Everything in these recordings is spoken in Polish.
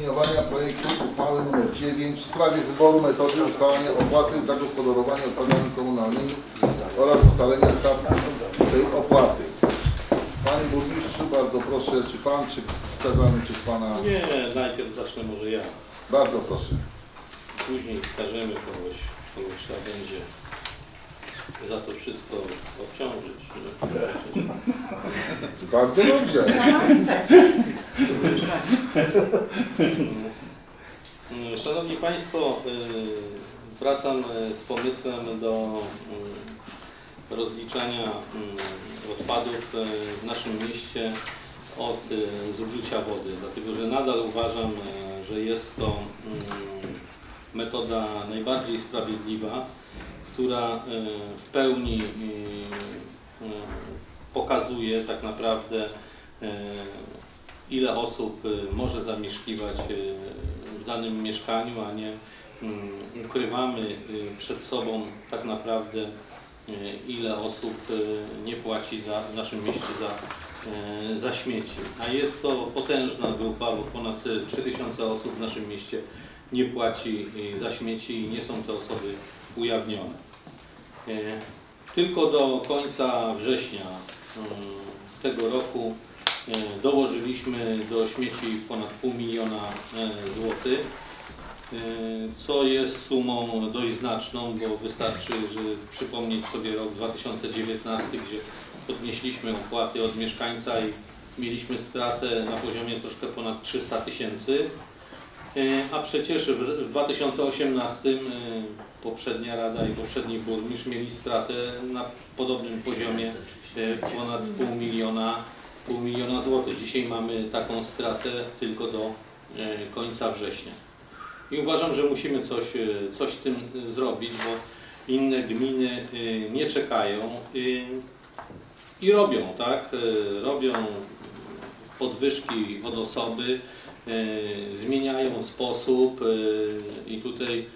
zaopiniowania projektu uchwały nr 9 w sprawie wyboru metody ustalania opłaty za gospodarowanie odpadami komunalnymi oraz ustalenia stawki tej opłaty. Panie burmistrzu, bardzo proszę, czy pan, czy wskazany, czy pana... Nie, najpierw zacznę może ja. Bardzo proszę. Później wskażemy kogoś trzeba będzie za to wszystko obciążyć. Bardzo dobrze. Szanowni Państwo, wracam z pomysłem do rozliczania odpadów w naszym mieście od zużycia wody, dlatego że nadal uważam, że jest to metoda najbardziej sprawiedliwa, która w pełni pokazuje tak naprawdę, ile osób może zamieszkiwać w danym mieszkaniu, a nie ukrywamy przed sobą tak naprawdę, ile osób nie płaci w naszym mieście za śmieci. A jest to potężna grupa, bo ponad 3000 osób w naszym mieście nie płaci za śmieci i nie są te osoby ujawnione. Tylko do końca września tego roku dołożyliśmy do śmieci ponad 500 000 złotych, co jest sumą dość znaczną, bo wystarczy przypomnieć sobie rok 2019, gdzie podnieśliśmy opłaty od mieszkańca i mieliśmy stratę na poziomie troszkę ponad 300 000, a przecież w 2018 poprzednia Rada i poprzedni burmistrz mieli stratę na podobnym poziomie ponad 500 000 złotych. Dzisiaj mamy taką stratę tylko do końca września. I uważam, że musimy coś z tym zrobić, bo inne gminy nie czekają i robią, tak? Robią podwyżki od osoby, zmieniają sposób i tutaj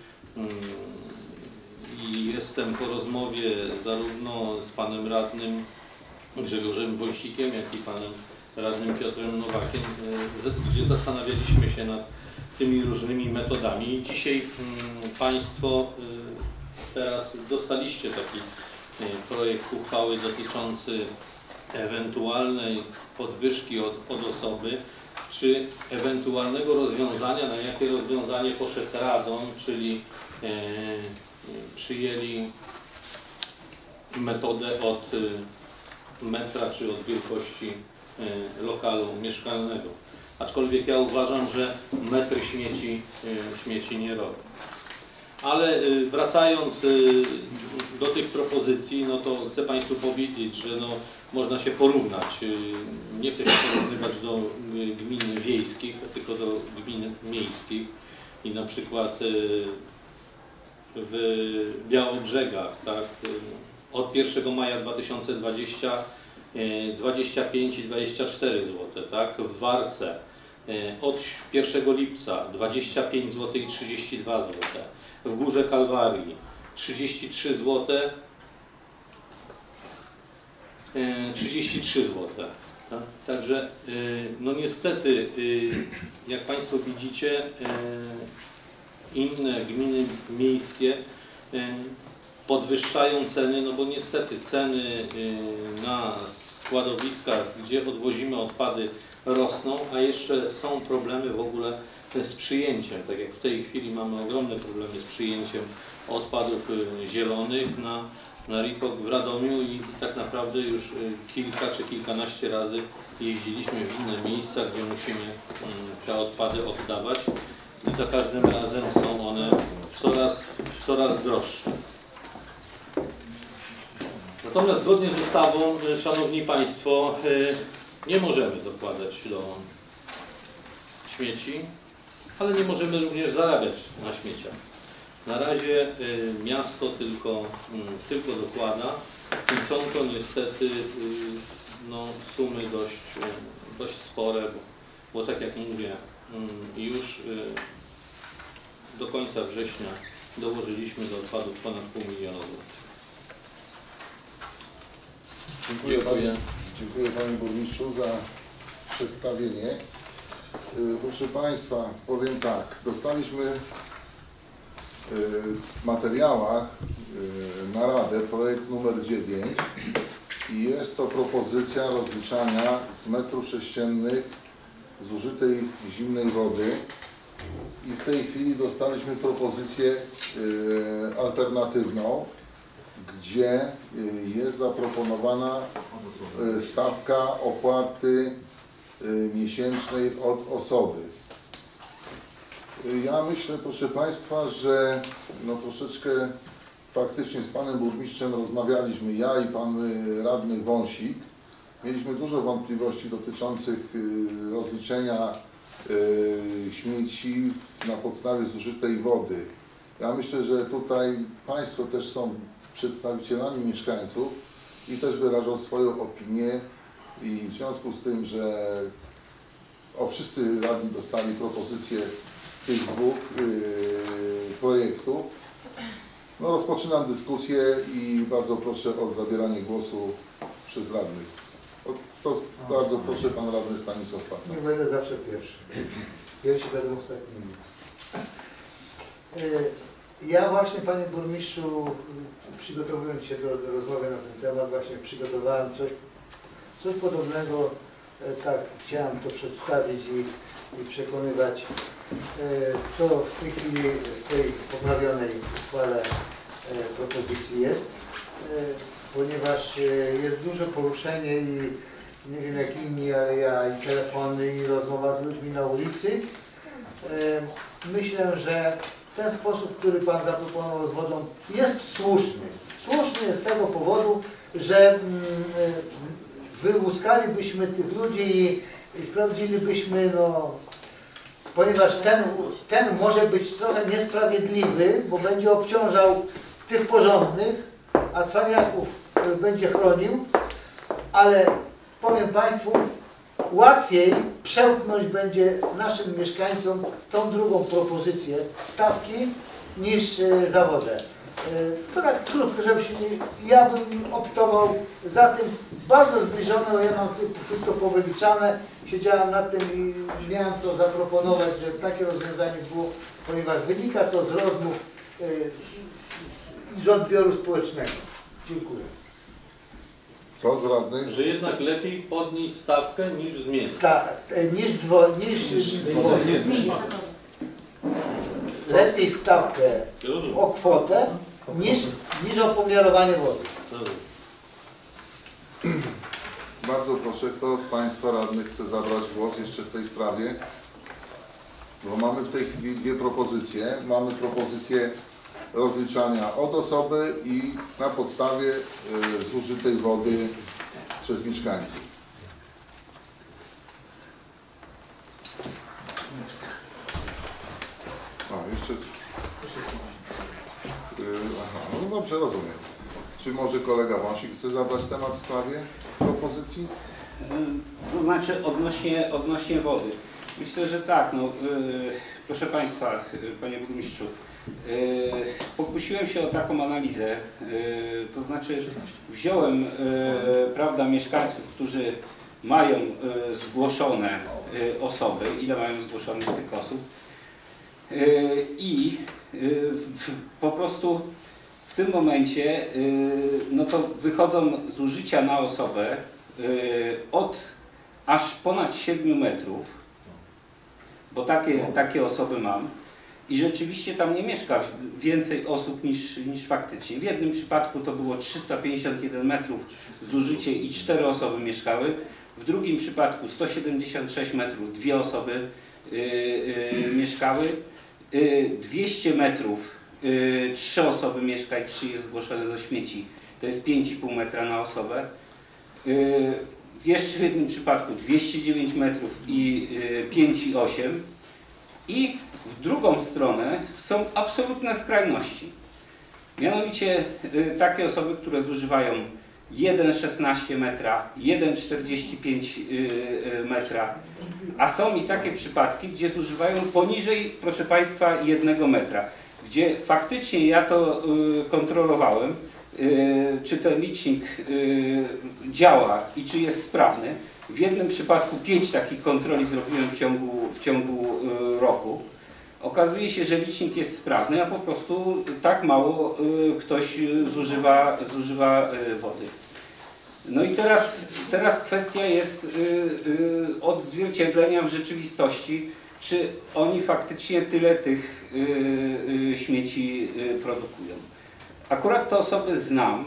jestem po rozmowie zarówno z panem radnym Grzegorzem Wojcikiem, jak i panem radnym Piotrem Nowakiem, gdzie zastanawialiśmy się nad tymi różnymi metodami. I dzisiaj Państwo teraz dostaliście taki projekt uchwały dotyczący ewentualnej podwyżki od osoby, czy ewentualnego rozwiązania, na jakie rozwiązanie poszedł radom, czyli przyjęli metodę od metra czy od wielkości lokalu mieszkalnego. Aczkolwiek ja uważam, że metry śmieci nie robią. Ale wracając do tych propozycji, no to chcę Państwu powiedzieć, że no, można się porównać. Nie chcę się porównywać do gmin wiejskich, tylko do gmin miejskich. I na przykład w Białobrzegach, tak, od 1 maja 2020 25 i 24 zł, tak, w Warce od 1 lipca 25 zł i 32 zł, w Górze Kalwarii 33 zł, 33 zł. Tak? Także no niestety, jak Państwo widzicie, inne gminy miejskie podwyższają ceny, no bo niestety ceny na składowiskach, gdzie odwozimy odpady, rosną, a jeszcze są problemy w ogóle z przyjęciem. Tak jak w tej chwili mamy ogromne problemy z przyjęciem odpadów zielonych na RIPOK w Radomiu i tak naprawdę już kilka czy kilkanaście razy jeździliśmy w inne miejsca, gdzie musimy te odpady oddawać i za każdym razem są one coraz droższe. Natomiast zgodnie z ustawą, Szanowni Państwo, nie możemy dokładać do śmieci, ale nie możemy również zarabiać na śmieciach. Na razie miasto tylko dokłada i są to niestety no, sumy dość spore, bo tak jak mówię, już do końca września dołożyliśmy do odpadów ponad 500 000 złotych. Dziękuję Panie Burmistrzu za przedstawienie. Proszę Państwa, powiem tak, dostaliśmy w materiałach na Radę projekt numer 9 i jest to propozycja rozliczania z metrów sześciennych zużytej zimnej wody i w tej chwili dostaliśmy propozycję alternatywną, gdzie jest zaproponowana stawka opłaty miesięcznej od osoby. Ja myślę, proszę Państwa, że no troszeczkę faktycznie z Panem Burmistrzem rozmawialiśmy, ja i Pan Radny Wąsik. Mieliśmy dużo wątpliwości dotyczących rozliczenia śmieci na podstawie zużytej wody. Ja myślę, że tutaj Państwo też są przedstawicielami mieszkańców i też wyrażą swoją opinię i w związku z tym, że wszyscy radni dostali propozycję tych dwóch projektów, no rozpoczynam dyskusję i bardzo proszę o zabieranie głosu przez radnych. To bardzo proszę, Pan Radny Stanisław Paca. Nie będę zawsze pierwszy. Pierwsi będą ostatnimi. Ja właśnie, Panie Burmistrzu, przygotowując się do rozmowy na ten temat, właśnie przygotowałem coś podobnego, tak chciałem to przedstawić i przekonywać, co w tej chwili w tej poprawionej uchwale propozycji jest, ponieważ jest duże poruszenie i nie wiem jak inni, ale ja i telefony, i rozmowa z ludźmi na ulicy. Myślę, że ten sposób, który Pan zaproponował z wodą, jest słuszny. Słuszny jest z tego powodu, że wyłuskalibyśmy tych ludzi i sprawdzilibyśmy, no, ponieważ ten może być trochę niesprawiedliwy, bo będzie obciążał tych porządnych, a cwaniaków będzie chronił, ale powiem Państwu, łatwiej przełknąć będzie naszym mieszkańcom tą drugą propozycję stawki niż za wodę. To tak krótko, żeby się nie... Ja bym optował za tym bardzo zbliżone, ja mam wszystko powyliczane, siedziałem nad tym i miałem to zaproponować, że takie rozwiązanie było, ponieważ wynika to z rozmów i z odbioru społecznego. Dziękuję. Co z radnych? Że jednak lepiej podnieść stawkę niż zmienić. Tak, niż lepiej stawkę o kwotę niż o pomiarowanie wody. Bardzo proszę, kto z Państwa radnych chce zabrać głos jeszcze w tej sprawie? Bo mamy w tej chwili dwie propozycje. Mamy propozycję rozliczania od osoby i na podstawie zużytej wody przez mieszkańców. Jeszcze... Aha, no dobrze, rozumiem. Czy może kolega Wąsik chce zabrać temat w sprawie propozycji? To znaczy odnośnie wody. Myślę, że tak. No, proszę Państwa, Panie Burmistrzu, pokusiłem się o taką analizę, to znaczy wziąłem prawda, mieszkańców, którzy mają zgłoszone osoby, ile mają zgłoszonych tych osób i po prostu w tym momencie no to wychodzą zużycia na osobę od aż ponad 7 metrów, bo takie osoby mam. I rzeczywiście tam nie mieszka więcej osób niż faktycznie. W jednym przypadku to było 351 metrów zużycie i 4 osoby mieszkały. W drugim przypadku 176 metrów, 2 osoby mieszkały. 200 metrów, 3 osoby mieszka i 3 jest zgłoszone do śmieci. To jest 5,5 metra na osobę. Jeszcze w jednym przypadku 209 metrów i 5,8. I w drugą stronę są absolutne skrajności. Mianowicie takie osoby, które zużywają 1,16 metra, 1,45 metra, a są i takie przypadki, gdzie zużywają poniżej, proszę Państwa, 1 metra, gdzie faktycznie ja to kontrolowałem, czy ten licznik działa i czy jest sprawny. W jednym przypadku 5 takich kontroli zrobiłem w ciągu roku. Okazuje się, że licznik jest sprawny, a po prostu tak mało ktoś zużywa wody. No i teraz kwestia jest odzwierciedlenia w rzeczywistości, czy oni faktycznie tyle tych śmieci produkują. Akurat te osoby znam,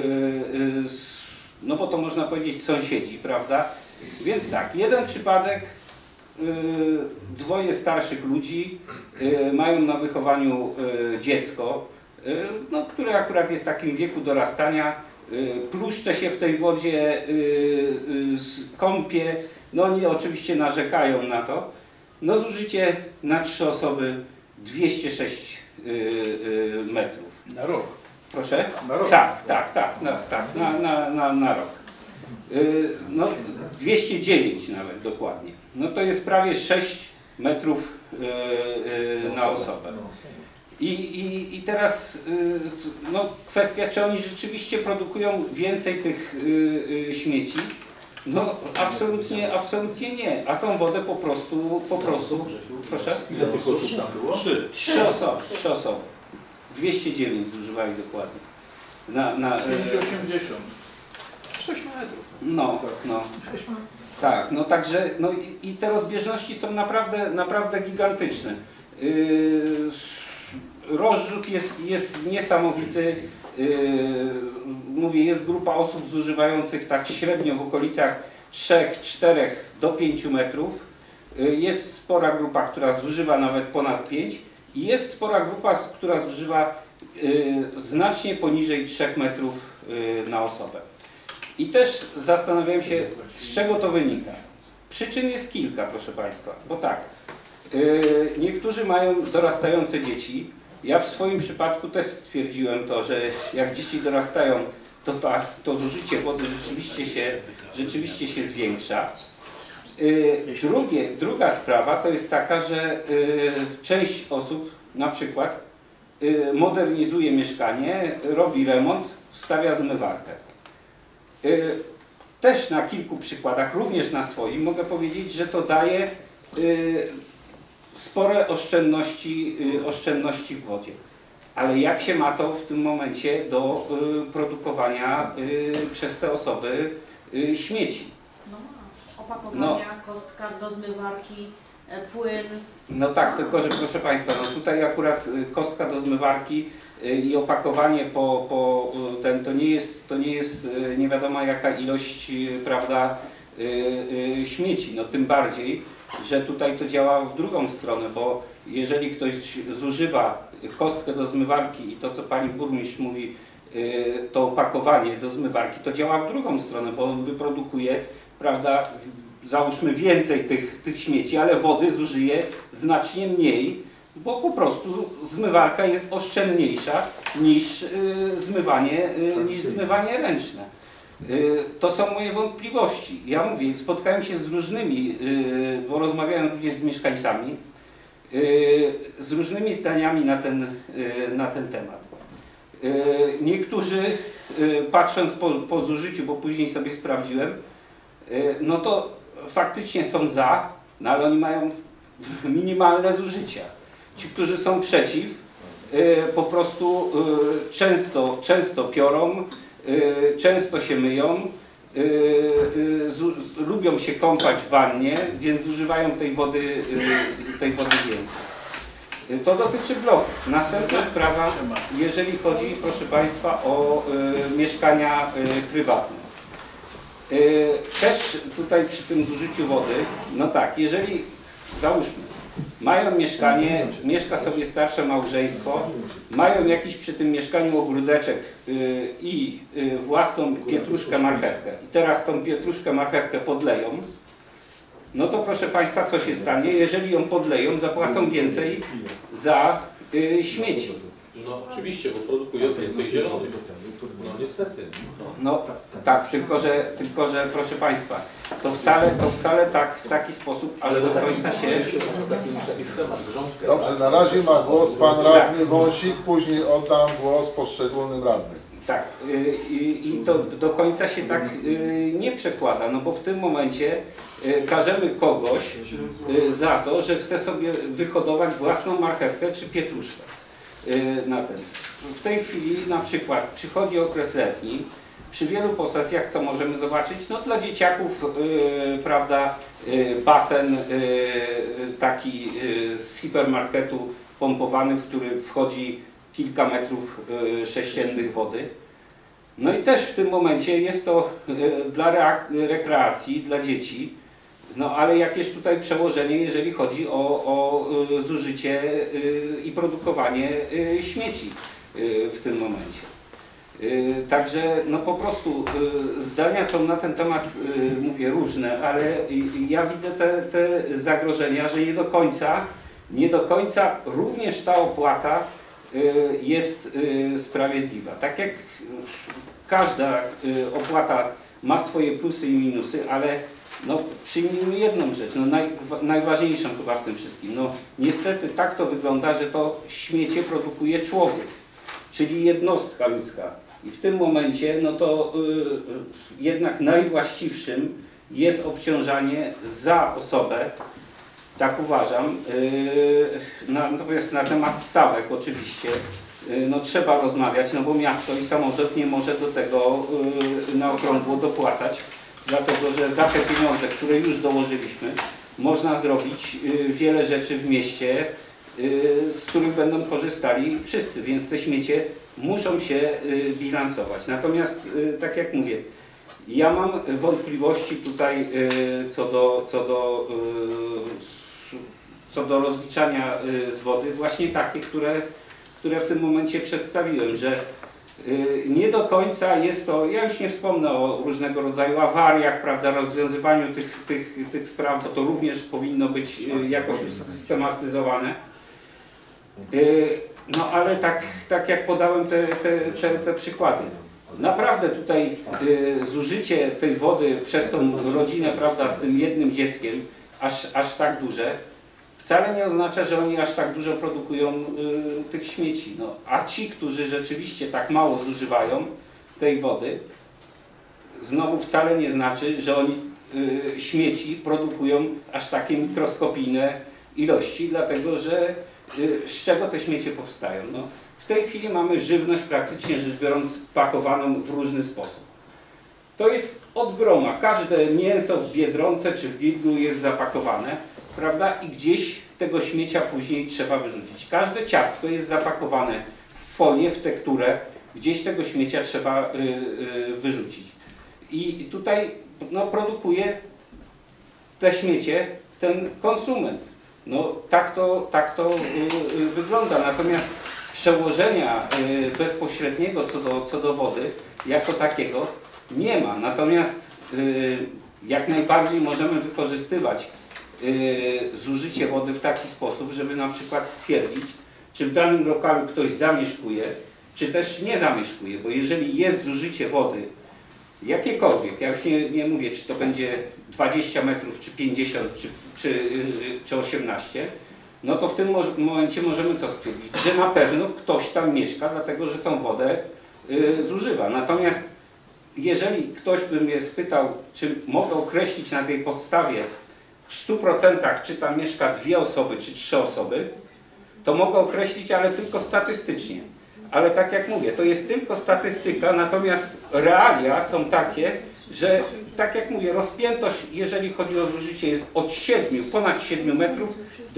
no bo to można powiedzieć sąsiedzi, prawda? Więc tak, jeden przypadek, dwoje starszych ludzi mają na wychowaniu dziecko, no, które akurat jest w takim wieku dorastania, pluszcze się w tej wodzie, kąpie, no oni oczywiście narzekają na to. No zużycie na 3 osoby 206 metrów. Na rok. Proszę? Na rok. Tak, na rok. No 209 nawet dokładnie. No to jest prawie 6 metrów na osobę. I teraz no, kwestia, czy oni rzeczywiście produkują więcej tych śmieci? No absolutnie nie. A tą wodę po prostu proszę? Ile tych osób tam było? 3 osoby. 209 zużywali dokładnie. 580. 6 metrów. No. 6 metrów. Tak, no także no i te rozbieżności są naprawdę gigantyczne. Rozrzut jest niesamowity. Mówię, jest grupa osób zużywających tak średnio w okolicach 3, 4 do 5 metrów. Jest spora grupa, która zużywa nawet ponad 5 i jest spora grupa, która zużywa znacznie poniżej 3 metrów na osobę. I też zastanawiałem się, z czego to wynika. Przyczyn jest kilka, proszę Państwa, bo tak, niektórzy mają dorastające dzieci. Ja w swoim przypadku też stwierdziłem to, że jak dzieci dorastają, to zużycie wody rzeczywiście się zwiększa. Druga sprawa to jest taka, że część osób na przykład modernizuje mieszkanie, robi remont, wstawia zmywarkę. Też na kilku przykładach, również na swoim, mogę powiedzieć, że to daje spore oszczędności w wodzie. Ale jak się ma to w tym momencie do produkowania przez te osoby śmieci? No ma. Opakowania, kostka do zmywarki, płyn. No tak, tylko że proszę Państwa, no tutaj akurat kostka do zmywarki i opakowanie to nie jest nie wiadomo jaka ilość, prawda, śmieci. No tym bardziej, że tutaj to działa w drugą stronę, bo jeżeli ktoś zużywa kostkę do zmywarki i to, co pani burmistrz mówi, to opakowanie do zmywarki, to działa w drugą stronę, bo on wyprodukuje, prawda, załóżmy więcej tych śmieci, ale wody zużyje znacznie mniej, bo po prostu zmywarka jest oszczędniejsza niż zmywanie ręczne. To są moje wątpliwości. Ja mówię, spotkałem się z różnymi, bo rozmawiałem również z mieszkańcami, z różnymi zdaniami na ten temat. Niektórzy, patrząc po zużyciu, bo później sobie sprawdziłem, no to faktycznie są za, no ale oni mają minimalne zużycia. Ci, którzy są przeciw, po prostu często piorą, często się myją, lubią się kąpać w wannie, więc zużywają tej wody więcej. To dotyczy bloków. Następna sprawa, jeżeli chodzi, proszę Państwa, o mieszkania prywatne. Też tutaj przy tym zużyciu wody, no tak, jeżeli załóżmy, mają mieszkanie, mieszka sobie starsze małżeństwo, mają jakiś przy tym mieszkaniu ogródeczek i własną pietruszkę, marchewkę i teraz tą pietruszkę, marchewkę podleją, no to proszę Państwa, co się stanie? Jeżeli ją podleją, zapłacą więcej za śmieci. No oczywiście, bo produkują więcej zielonych. No niestety. No tak, tylko że proszę Państwa, to wcale tak, w taki sposób, ale do końca się... Taki schemat, grządkę. Dobrze, na razie ma głos pan radny Wąsik, później oddam głos poszczególnym radnym. Tak, i to do końca się tak nie przekłada, no bo w tym momencie karzemy kogoś za to, że chce sobie wyhodować własną marchewkę czy pietruszkę na ten. W tej chwili na przykład przychodzi okres letni, przy wielu posesjach co możemy zobaczyć? No dla dzieciaków, prawda, basen taki z hipermarketu pompowany, w który wchodzi kilka metrów sześciennych wody. No i też w tym momencie jest to dla rekreacji, dla dzieci, no ale jakież tutaj przełożenie, jeżeli chodzi o zużycie i produkowanie śmieci w tym momencie. Także no po prostu zdania są na ten temat, mówię, różne, ale ja widzę te zagrożenia, że nie do końca również ta opłata jest sprawiedliwa. Tak jak każda opłata ma swoje plusy i minusy, ale no, przyjmijmy jedną rzecz, no, najważniejszą chyba w tym wszystkim. No, niestety tak to wygląda, że to śmiecie produkuje człowiek, czyli jednostka ludzka. I w tym momencie no to jednak najwłaściwszym jest obciążanie za osobę, tak uważam. Natomiast na temat stawek oczywiście no, trzeba rozmawiać, no bo miasto i samorząd nie może do tego na okrągło dopłacać, dlatego że za te pieniądze, które już dołożyliśmy, można zrobić wiele rzeczy w mieście, z których będą korzystali wszyscy, więc te śmiecie muszą się bilansować. Natomiast, tak jak mówię, ja mam wątpliwości tutaj co do rozliczania z wody, właśnie takie, które w tym momencie przedstawiłem, że nie do końca jest to, ja już nie wspomnę o różnego rodzaju awariach, prawda, rozwiązywaniu tych spraw, bo to również powinno być jakoś usystematyzowane. No ale tak jak podałem te przykłady. Naprawdę tutaj zużycie tej wody przez tą rodzinę, prawda, z tym jednym dzieckiem aż tak duże, wcale nie oznacza, że oni aż tak dużo produkują tych śmieci. No, a ci, którzy rzeczywiście tak mało zużywają tej wody, znowu wcale nie znaczy, że oni śmieci produkują aż takie mikroskopijne ilości, dlatego że z czego te śmiecie powstają? No, w tej chwili mamy żywność praktycznie rzecz biorąc pakowaną w różny sposób. To jest od groma. Każde mięso w Biedronce czy w Lidlu jest zapakowane, prawda? I gdzieś tego śmiecia później trzeba wyrzucić. Każde ciastko jest zapakowane w folię, w tekturę, gdzieś tego śmiecia trzeba wyrzucić. I tutaj no, produkuje te śmiecie ten konsument. No tak to wygląda. Natomiast przełożenia bezpośredniego co do wody jako takiego nie ma. Natomiast jak najbardziej możemy wykorzystywać zużycie wody w taki sposób, żeby na przykład stwierdzić, czy w danym lokalu ktoś zamieszkuje, czy też nie zamieszkuje. Bo jeżeli jest zużycie wody jakiekolwiek, ja już nie mówię, czy to będzie 20 metrów, czy 50, czy 18, no to w tym momencie możemy co stwierdzić? Że na pewno ktoś tam mieszka, dlatego że tą wodę zużywa. Natomiast jeżeli ktoś by mnie spytał, czy mogę określić na tej podstawie w 100% czy tam mieszka 2 osoby, czy 3 osoby, to mogę określić, ale tylko statystycznie. Ale tak jak mówię, to jest tylko statystyka, natomiast realia są takie, że tak jak mówię, rozpiętość, jeżeli chodzi o zużycie, jest od ponad 7 metrów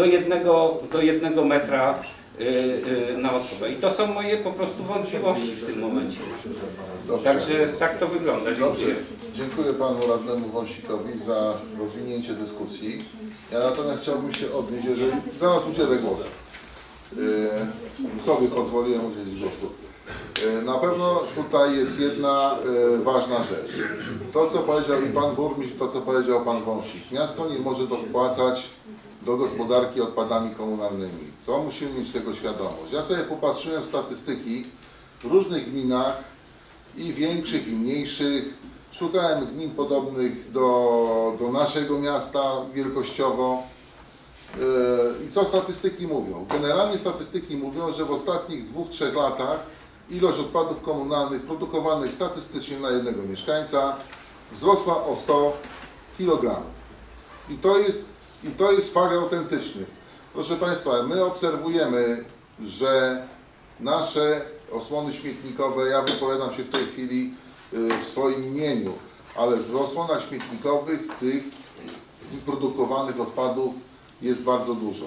do 1 metra na osobę. I to są moje po prostu wątpliwości w tym momencie. Dobrze. Także tak to wygląda. Dobrze. Dziękuję. Dziękuję panu radnemu Wąsikowi za rozwinięcie dyskusji. Ja natomiast chciałbym się odnieść, jeżeli zaraz udzielę głosu. Sobie pozwoliłem udzielić głosu. Na pewno tutaj jest jedna ważna rzecz. To, co powiedział i pan burmistrz, to, co powiedział pan Wąsik. Miasto nie może dopłacać do gospodarki odpadami komunalnymi. To musimy mieć tego świadomość. Ja sobie popatrzyłem w statystyki w różnych gminach, i większych, i mniejszych. Szukałem gmin podobnych do naszego miasta wielkościowo. I co statystyki mówią? Generalnie statystyki mówią, że w ostatnich 2-3 latach ilość odpadów komunalnych produkowanych statystycznie na jednego mieszkańca wzrosła o 100 kg. I to jest fakt autentyczny. Proszę Państwa, my obserwujemy, że nasze osłony śmietnikowe, ja wypowiadam się w tej chwili w swoim imieniu, ale w osłonach śmietnikowych tych wyprodukowanych odpadów jest bardzo dużo.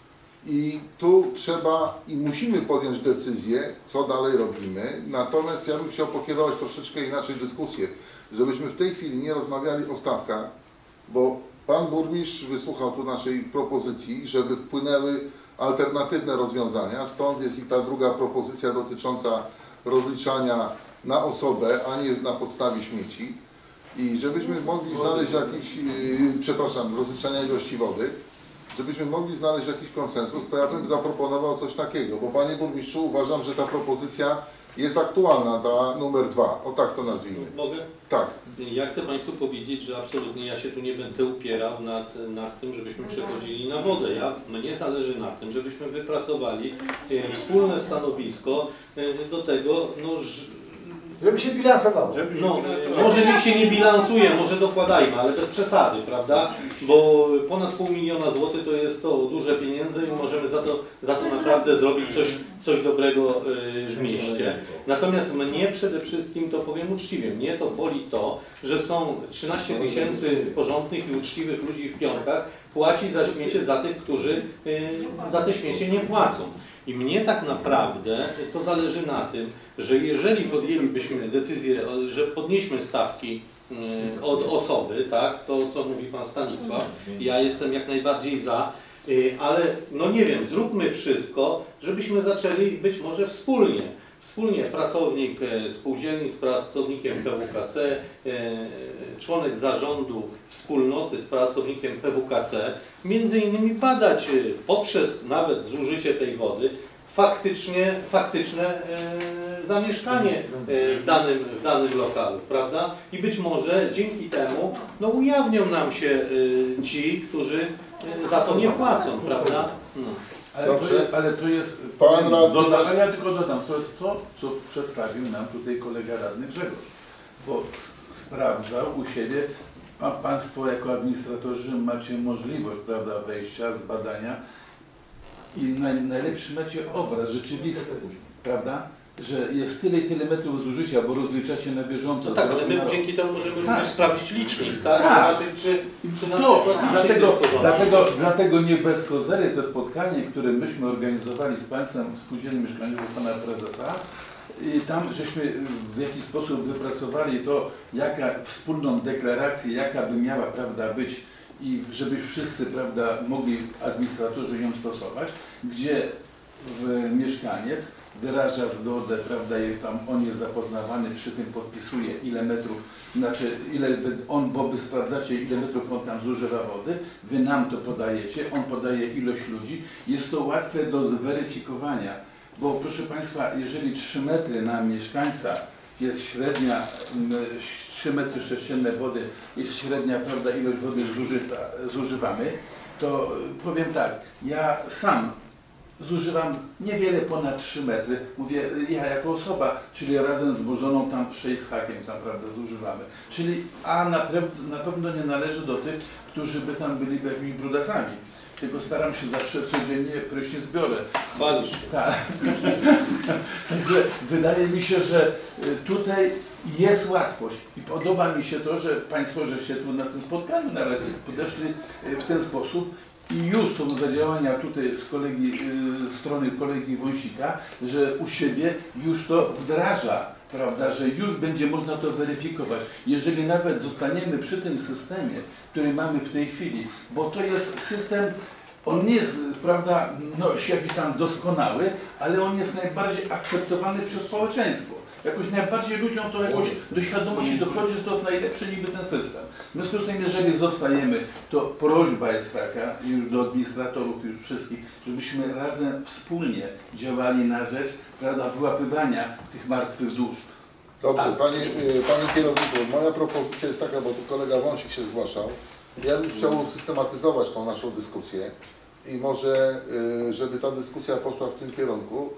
I tu trzeba i musimy podjąć decyzję, co dalej robimy. Natomiast ja bym chciał pokierować troszeczkę inaczej dyskusję, żebyśmy w tej chwili nie rozmawiali o stawkach, bo Pan Burmistrz wysłuchał tu naszej propozycji, żeby wpłynęły alternatywne rozwiązania. Stąd jest i ta druga propozycja dotycząca rozliczania na osobę, a nie na podstawie śmieci. I żebyśmy mogli znaleźć jakiś, rozliczania ilości wody, żebyśmy mogli znaleźć jakiś konsensus, to ja bym zaproponował coś takiego, bo Panie Burmistrzu, uważam, że ta propozycja jest aktualna, ta numer 2, o tak to nazwijmy. Mogę? Tak. Ja chcę Państwu powiedzieć, że absolutnie ja się tu nie będę upierał nad tym, żebyśmy przechodzili na wodę. Mnie zależy na tym, żebyśmy wypracowali wspólne stanowisko do tego, Żeby się bilansowało. może niech się nie bilansuje, może dokładajmy, ale bez przesady, prawda? Bo ponad 500 000 złotych to jest to duże pieniądze i możemy za to naprawdę zrobić coś dobrego w mieście. Natomiast mnie przede wszystkim, to powiem uczciwie, mnie to boli to, że są 13 000 porządnych i uczciwych ludzi w Pionkach, płaci za śmiecie za tych, którzy za te śmiecie nie płacą. I mnie tak naprawdę to zależy na tym, że jeżeli podjęlibyśmy decyzję, że podnieśmy stawki od osoby, tak, to co mówi Pan Stanisław, ja jestem jak najbardziej za, ale no nie wiem, zróbmy wszystko, żebyśmy zaczęli być może wspólnie pracownik spółdzielni z pracownikiem PWKC, członek zarządu wspólnoty z pracownikiem PWKC, między innymi badać poprzez nawet zużycie tej wody faktyczne zamieszkanie w danym lokalu, prawda? I być może dzięki temu no, ujawnią nam się ci, którzy za to nie płacą, prawda? No. Ale to jest, Pan radny ale ja tylko dodam, to jest to, co przedstawił nam tutaj kolega radny Grzegorz, bo sprawdzał u siebie, a Państwo jako administratorzy macie możliwość, prawda, wejścia, zbadania i najlepszy macie obraz rzeczywisty, prawda, że jest tyle i tyle metrów zużycia, bo rozliczacie na bieżąco. No tak, ale my dzięki temu możemy również sprawdzić licznik, tak? Tak. Czy na No, przykład dlatego nie bez kozery to spotkanie, które myśmy organizowali z Państwem w Spółdzielni Mieszkaniową Pana Prezesa, i tam żeśmy w jakiś sposób wypracowali to, jaka wspólną deklarację, jaka by miała, prawda, być i żeby wszyscy, prawda, mogli administratorzy ją stosować, gdzie mieszkaniec wyraża zgodę, prawda, i tam on jest zapoznawany, przy tym podpisuje ile metrów, znaczy bo wy sprawdzacie ile metrów on tam zużywa wody, wy nam to podajecie, on podaje ilość ludzi, jest to łatwe do zweryfikowania, bo proszę Państwa, jeżeli 3 metry na mieszkańca jest średnia, 3 metry sześcienne wody jest średnia, prawda, ilość wody zużywamy, to powiem tak, ja sam zużywam niewiele ponad 3 metry, mówię ja jako osoba, czyli razem z Bożoną tam 6 z hakiem tam, prawda, zużywamy. Czyli, na pewno nie należy do tych, którzy by tam byli jakimiś brudasami. Tylko staram się zawsze codziennie prysznic biorę. Chwalisz się. Tak. Także wydaje mi się, że tutaj jest łatwość i podoba mi się to, że Państwo, że się tu na tym spotkaniu nawet podeszli w ten sposób i już są zadziałania tutaj z strony kolegi Wąsika, że u siebie już to wdraża, prawda, że już będzie można to weryfikować. Jeżeli nawet zostaniemy przy tym systemie, który mamy w tej chwili, bo to jest system, on nie jest, prawda, no, jakiś tam doskonały, ale on jest najbardziej akceptowany przez społeczeństwo. Jakoś najbardziej ludziom to jakoś do świadomości dochodzi, że to jest najlepszy niby ten system. W związku z tym, jeżeli zostajemy, to prośba jest taka już do administratorów, już wszystkich, żebyśmy razem wspólnie działali na rzecz, prawda, wyłapywania tych martwych dusz. Dobrze, Panie kierowniku, moja propozycja jest taka, bo tu kolega Wąsik się zgłaszał. Ja bym chciał usystematyzować tą naszą dyskusję i może, żeby ta dyskusja poszła w tym kierunku,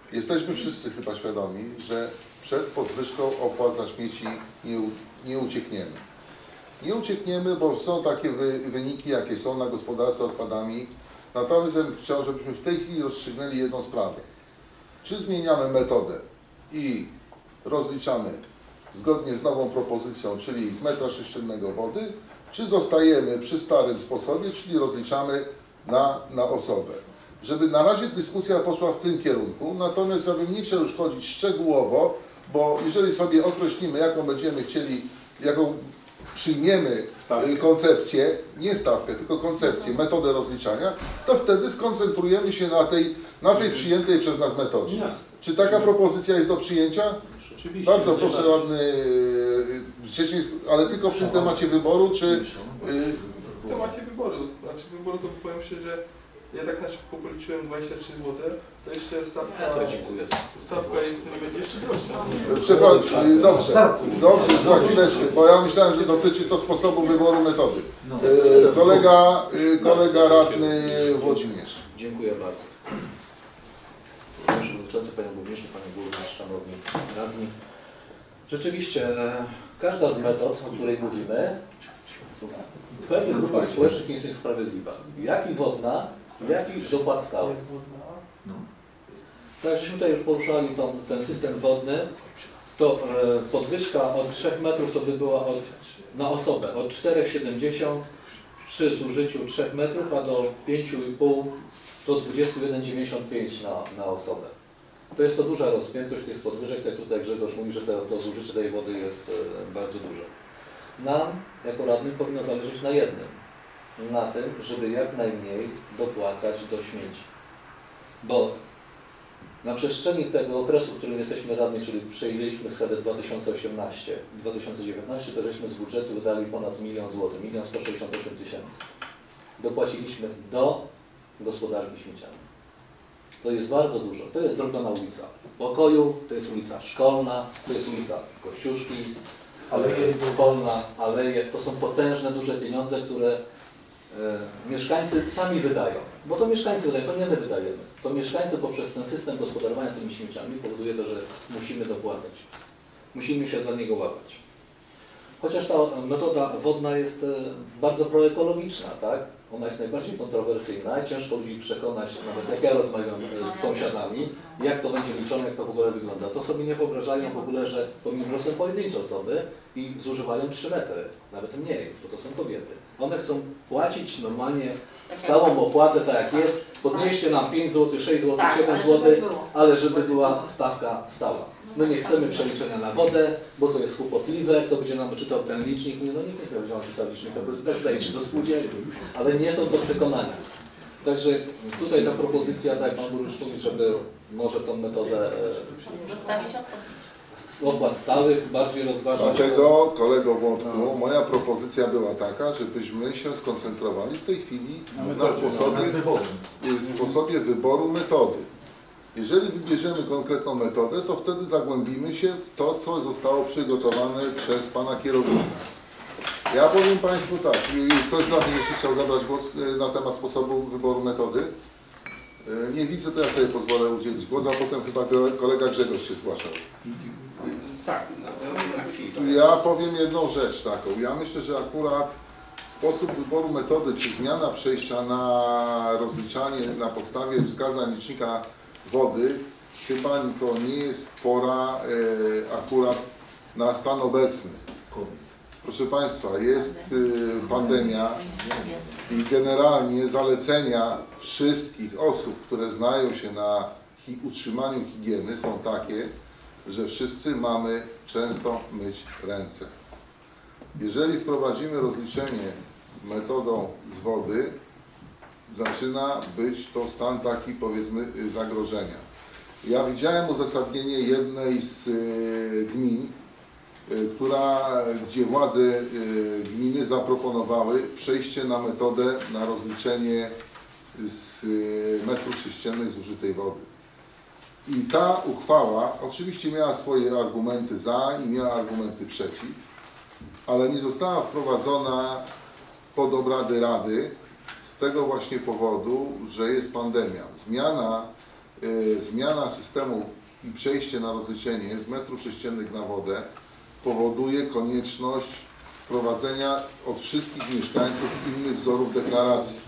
Jesteśmy wszyscy chyba świadomi, że przed podwyżką opłat za śmieci nie uciekniemy. Nie uciekniemy, bo są takie wyniki, jakie są na gospodarce odpadami. Natomiast ja bym chciał, żebyśmy w tej chwili rozstrzygnęli jedną sprawę. Czy zmieniamy metodę i rozliczamy zgodnie z nową propozycją, czyli z metra sześciennego wody, czy zostajemy przy starym sposobie, czyli rozliczamy na osobę. Żeby na razie dyskusja poszła w tym kierunku, natomiast ja bym nie chciał już chodzić szczegółowo, bo jeżeli sobie określimy, jaką będziemy chcieli, jaką przyjmiemy koncepcję, nie stawkę, tylko koncepcję, metodę rozliczania, to wtedy skoncentrujemy się na tej przyjętej przez nas metodzie. Czy taka propozycja jest do przyjęcia? Oczywiście. Bardzo proszę radny, ale tylko w tym temacie wyboru, czy... W temacie wyboru, to powiem się, że ja tak na szybko policzyłem 23 zł, to jeszcze stawka jest będzie jeszcze droższa. Przepraszam, dobrze, za chwileczkę, bo ja myślałem, że dotyczy to sposobu wyboru metody. Kolega radny Włodzimierz. Dziękuję bardzo. Panie Przewodniczący, Panie Burmistrzu, Panie Burmistrz, Szanowni Radni. Rzeczywiście każda z metod, o której mówimy, w pewnych grupach społecznych jest niesprawiedliwa. Jak i wodna, jak i z opłat stałych. Tak, żeśmy tutaj poruszali ten system wodny, to podwyżka od 3 metrów to by była na osobę od 4,70 przy zużyciu 3 metrów, a do 5,5 to 21,95 na osobę. To jest to duża rozpiętość tych podwyżek, jak tutaj Grzegorz mówi, że to zużycie tej wody jest bardzo duże. Nam, jako radnym, powinno zależeć na jednym. Na tym, żeby jak najmniej dopłacać do śmieci. Bo na przestrzeni tego okresu, w którym jesteśmy radni, czyli przejęliśmy schedę 2018-2019, to żeśmy z budżetu wydali ponad 1 000 000 zł, 1 168 000. Dopłaciliśmy do gospodarki śmieciami. To jest bardzo dużo. To jest zrobiona ulica Pokoju, to jest ulica Szkolna, to jest ulica Kościuszki, Aleje Polna, Aleje. To są potężne, duże pieniądze, które mieszkańcy sami wydają. Bo to mieszkańcy wydają, to nie my wydajemy. To mieszkańcy poprzez ten system gospodarowania tymi śmieciami powoduje to, że musimy dopłacać. Musimy się za niego łapać. Chociaż ta metoda wodna jest bardzo proekologiczna, tak? Ona jest najbardziej kontrowersyjna i ciężko ludzi przekonać, nawet jak ja rozmawiam z sąsiadami, jak to będzie liczone, jak to w ogóle wygląda. To sobie nie wyobrażają w ogóle, że pomimo, że są pojedyncze osoby i zużywają 3 metry, nawet mniej, bo to są kobiety. One chcą płacić normalnie stałą opłatę, tak jak jest, podnieście nam 5 zł, 6 zł, 7 zł, ale żeby była stawka stała. My nie chcemy przeliczenia na wodę, bo to jest kłopotliwe, kto będzie nam czytał ten licznik, no nikt nie będzie nam czytał licznika, bo też zajdzie do spółdzielni, ale nie są to przekonania. Także tutaj ta propozycja, tak Pan Burmistrz mówi, żeby może tą metodę z opłat stałych bardziej rozważać. Dlatego, kolego Wątku, moja propozycja była taka, żebyśmy się skoncentrowali w tej chwili na sposobie wyboru metody. Jeżeli wybierzemy konkretną metodę, to wtedy zagłębimy się w to, co zostało przygotowane przez Pana kierownika. Ja powiem Państwu tak, ktoś z radnych jeszcze chciał zabrać głos na temat sposobu wyboru metody. Nie widzę, to ja sobie pozwolę udzielić głosu, a potem chyba kolega Grzegorz się zgłaszał. Tak. Ja powiem jedną rzecz taką. Ja myślę, że akurat sposób wyboru metody, czy zmiana przejścia na rozliczanie na podstawie wskazań licznika wody, chyba to nie jest pora akurat na stan obecny. Proszę Państwa, jest pandemia i generalnie zalecenia wszystkich osób, które znają się na utrzymaniu higieny, są takie, że wszyscy mamy często myć ręce. Jeżeli wprowadzimy rozliczenie metodą z wody, zaczyna być to stan taki, powiedzmy, zagrożenia. Ja widziałem uzasadnienie jednej z gmin, gdzie władze gminy zaproponowały przejście na metodę na rozliczenie z metrów sześciennych zużytej wody. I ta uchwała oczywiście miała swoje argumenty za i miała argumenty przeciw, ale nie została wprowadzona pod obrady Rady z tego właśnie powodu, że jest pandemia. Zmiana zmiana systemu i przejście na rozliczenie z metrów sześciennych na wodę powoduje konieczność wprowadzenia od wszystkich mieszkańców innych wzorów deklaracji.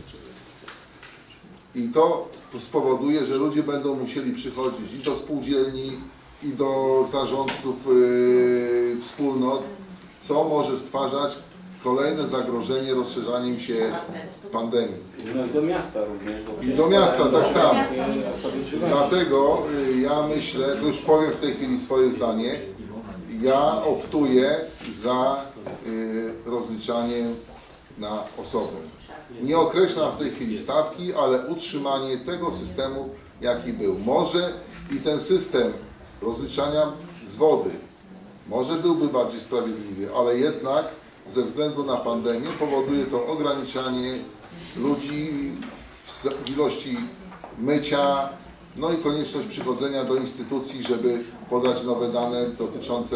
I to spowoduje, że ludzie będą musieli przychodzić i do spółdzielni, i do zarządców wspólnot, co może stwarzać kolejne zagrożenie rozszerzaniem się pandemii. No i do miasta również. I do miasta tak samo. Dlatego ja myślę, to już powiem w tej chwili swoje zdanie, ja optuję za rozliczaniem na osobę. Nie określam w tej chwili stawki, ale utrzymanie tego systemu, jaki był. Może i ten system rozliczania z wody może byłby bardziej sprawiedliwy, ale jednak ze względu na pandemię powoduje to ograniczanie ludzi w ilości mycia, no i konieczność przychodzenia do instytucji, żeby podać nowe dane dotyczące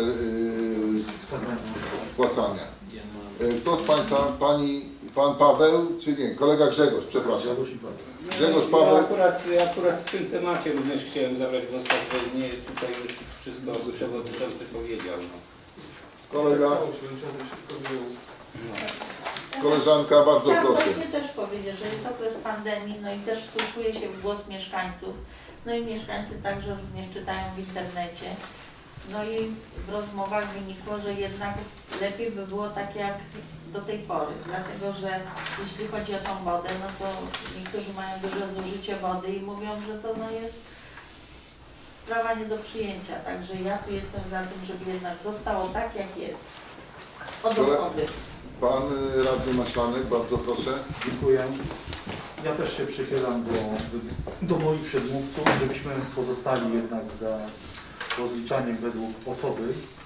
wpłacania. Kto z Państwa, Pan Paweł, czy nie? Kolega Grzegorz, przepraszam. Grzegorz Paweł. Ja akurat w tym temacie również chciałem zabrać głos, także nie, tutaj już wszystko przewodniczący powiedział. No. Kolega. Koleżanka, bardzo Chciałam proszę. właśnie też powiedzieć, że jest okres pandemii, no i też wsłuchuje się w głos mieszkańców. No i mieszkańcy także również czytają w internecie. No i w rozmowach wynikło, że jednak lepiej by było tak jak do tej pory, dlatego że jeśli chodzi o tą wodę, no to niektórzy mają duże zużycie wody i mówią, że to no jest sprawa nie do przyjęcia. Także ja tu jestem za tym, żeby jednak zostało tak jak jest. Od osoby. Pan radny Maślanek, bardzo proszę. Dziękuję. Ja też się przychylam do moich przedmówców, żebyśmy pozostali jednak za rozliczaniem według osoby.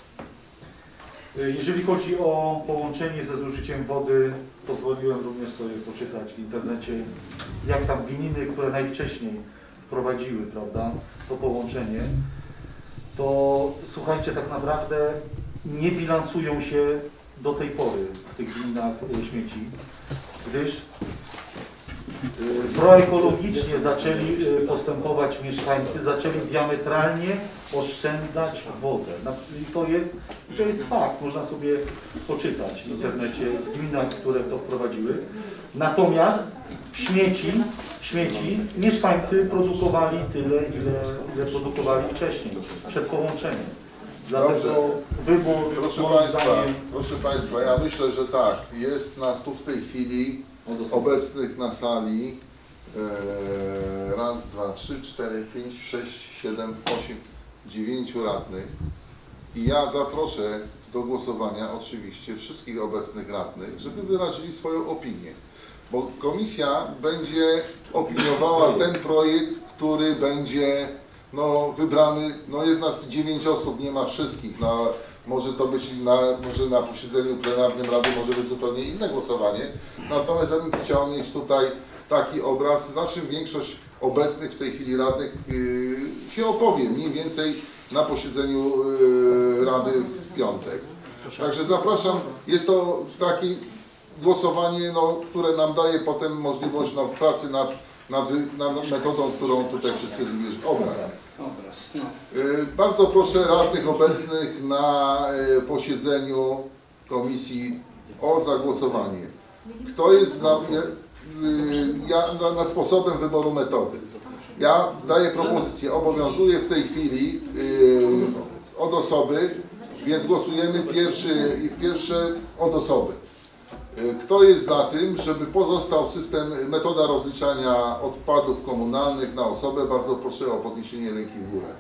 Jeżeli chodzi o połączenie ze zużyciem wody, pozwoliłem również sobie poczytać w internecie, jak tam gminy, które najwcześniej wprowadziły, prawda, to połączenie, to słuchajcie, tak naprawdę nie bilansują się do tej pory w tych gminach śmieci, gdyż proekologicznie zaczęli postępować mieszkańcy, zaczęli diametralnie oszczędzać wodę. I to jest fakt, można sobie poczytać w internecie w gminach, które to wprowadziły. Natomiast śmieci mieszkańcy produkowali tyle, ile produkowali wcześniej, przed połączeniem. Dlatego wybór, proszę Państwa, ja myślę, że tak, jest nas tu w tej chwili obecnych na sali raz, dwa, trzy, cztery, pięć, sześć, 7, 8, 9 radnych i ja zaproszę do głosowania oczywiście wszystkich obecnych radnych, żeby wyrazili swoją opinię, bo komisja będzie opiniowała ten projekt, który będzie wybrany, jest nas 9 osób, nie ma wszystkich, może to być może na posiedzeniu plenarnym Rady może być zupełnie inne głosowanie, natomiast ja bym chciał mieć tutaj taki obraz, za czym większość obecnych w tej chwili radnych się opowie mniej więcej na posiedzeniu Rady w piątek. Także zapraszam, jest to takie głosowanie, które nam daje potem możliwość pracy nad metodą, którą tutaj wszyscy wybierzemy. Obraz. Bardzo proszę radnych obecnych na posiedzeniu komisji o zagłosowanie. Kto jest nad sposobem wyboru metody? Ja daję propozycję, obowiązuje w tej chwili od osoby, więc głosujemy pierwsze od osoby. Kto jest za tym, żeby pozostał metoda rozliczania odpadów komunalnych na osobę? Bardzo proszę o podniesienie ręki w górę.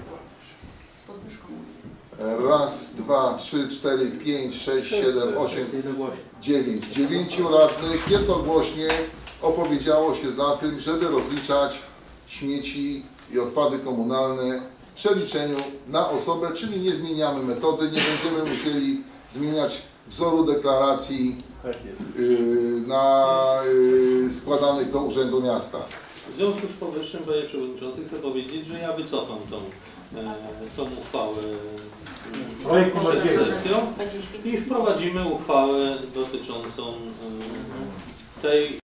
Raz, dwa, trzy, cztery, 5, 6, 7, 8, 9. 9 radnych jednogłośnie opowiedziało się za tym, żeby rozliczać śmieci i odpady komunalne w przeliczeniu na osobę, czyli nie zmieniamy metody, nie będziemy musieli zmieniać wzoru deklaracji składanych do Urzędu Miasta. W związku z powyższym, panie przewodniczący, chcę powiedzieć, że ja wycofam tą uchwałę przed sesją i wprowadzimy uchwałę dotyczącą tej